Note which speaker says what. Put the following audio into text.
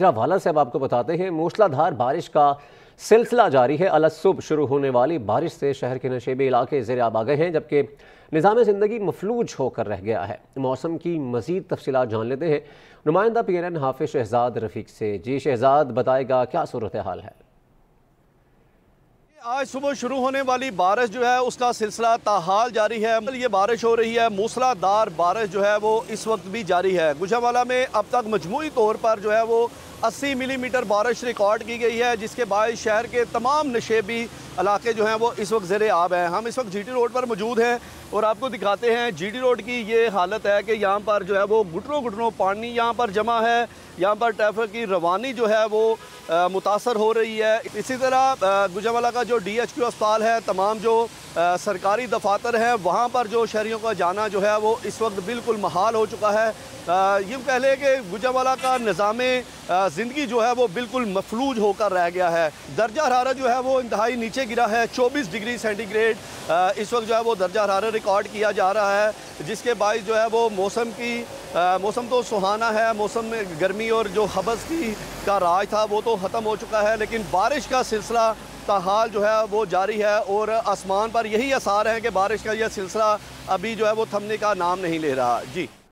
Speaker 1: वाला से अब आपको बताते हैं, मूसलाधार बारिश का सिलसिला जारी है। अलसुब शुरू होने वाली बारिश से शहर के नशेबी इलाके ज़ेर आब आ गए हैं, जबकि निज़ाम ज़िंदगी मफलूज होकर रह गया है। मौसम की मज़ीद तफसीलात जान लेते हैं नुमाइंदा PNN हाफिज शहजाद रफ़ीक से। जी शहजाद, बताएगा क्या सूरत हाल है?
Speaker 2: आज सुबह शुरू होने वाली बारिश जो है उसका सिलसिला ताहाल जारी है। ये बारिश हो रही है, मूसलाधार बारिश जो है वो इस वक्त भी जारी है। गुजरांवाला में अब तक मजमूई तौर पर जो है वो 80 मिलीमीटर बारिश रिकॉर्ड की गई है, जिसके बाद शहर के तमाम नशेबी इलाके जो हैं वो इस वक्त ज़ेरे आब हैं। हम इस वक्त GT रोड पर मौजूद हैं और आपको दिखाते हैं GT रोड की ये हालत है कि यहाँ पर जो है वो घुटनों घुटनों पानी यहाँ पर जमा है। यहाँ पर ट्रैफिक की रवानी जो है वो मुतासर हो रही है। इसी तरह गुजरांवाला का जो DHQ अस्पताल है, तमाम जो सरकारी दफातर हैं, वहाँ पर जो शहरियों का जाना जो है वो इस वक्त बिल्कुल महाल हो चुका है। यूँ कह लें कि गुजरांवाला का निज़ाम ज़िंदगी जो है वो बिल्कुल मफलूज होकर रह गया है। दर्जा हरारत जो है वो इंतहाई नीचे गिरा है। 24 डिग्री सेंटीग्रेड इस वक्त जो है वो दर्जा हरारत रिकॉर्ड किया जा रहा है, जिसके बायस जो है वो मौसम तो सुहाना है। मौसम में गर्मी और जो हबस का राज था वो तो ख़त्म हो चुका है, लेकिन बारिश का सिलसिला ताहाल जो है वो जारी है और आसमान पर यही आसार हैं कि बारिश का यह सिलसिला अभी जो है वो थमने का नाम नहीं ले रहा। जी।